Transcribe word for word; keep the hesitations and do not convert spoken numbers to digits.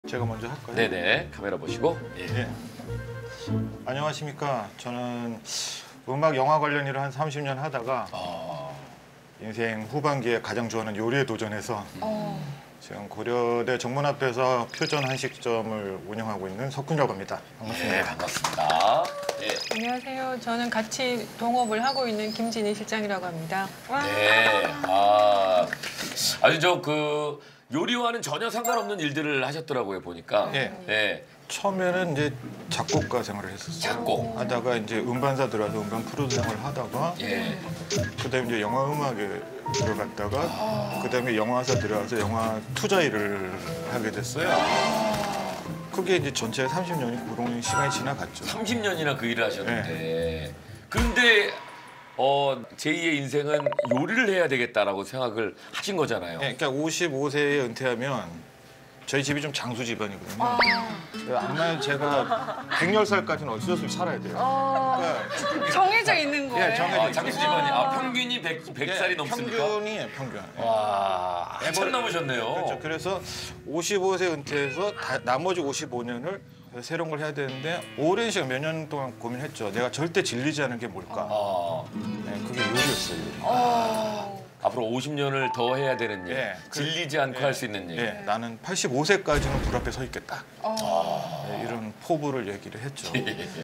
제가 먼저 할까요? 네네, 카메라 보시고. 예. 예. 안녕하십니까. 저는 음악, 영화 관련 일을 한 삼십 년 하다가 아, 인생 후반기에 가장 좋아하는 요리에 도전해서 어. 지금 고려대 정문 앞에서 표전 한식점을 운영하고 있는 석군이라고 합니다. 반갑습니다. 네, 반갑습니다. 예. 안녕하세요. 저는 같이 동업을 하고 있는 김진희 실장이라고 합니다. 와. 네. 아, 아주 저 그 요리와는 전혀 상관없는 일들을 하셨더라고요, 보니까. 예. 네. 처음에는 이제 작곡가 생활을 했었어요. 작곡. 하다가 이제 음반사 들어와서 음반 프로듀서를 하다가 예. 그다음에 이제 영화 음악에 들어갔다가 그다음에 영화사 들어와서 영화 투자 일을 하게 됐어요. 그게 이제 전체 삼십 년이 그런 시간이 지나갔죠. 삼십 년이나 그 일을 하셨는데. 그런데 어, 제이의 인생은 요리를 해야 되겠다라고 생각을 하신 거잖아요. 네, 그러니까 오십오 세에 은퇴하면 저희 집이 좀 장수 집안이거든요. 아. 아마 제가 백열 살까지는 어쩔 수 없이 살아야 돼요. 그러니까 정해져 있는 거예요? 예, 정해져 아, 장수 집안이. 아, 평균이 백, 백 살이 예, 넘습니까? 평균이에요, 평균. 예. 와, 한참 넘으셨네요. 그렇죠. 그래서 오십오 세 은퇴해서 다, 나머지 오십오 년을 새로운 걸 해야 되는데 오랜 시간 몇 년 동안 고민했죠. 내가 절대 질리지 않은 게 뭘까? 아, 네, 그게 요리였어요. 요리. 어. 앞으로 오십 년을 더 해야 되는 일, 예, 그- 질리지 않고 예, 할 수 있는 일. 예, 나는 팔십오 세까지는 불 앞에 서 있겠다. 어. 네, 이런 포부를 얘기를 했죠.